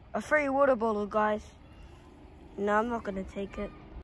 A free water bottle, guys. No, I'm not gonna take it.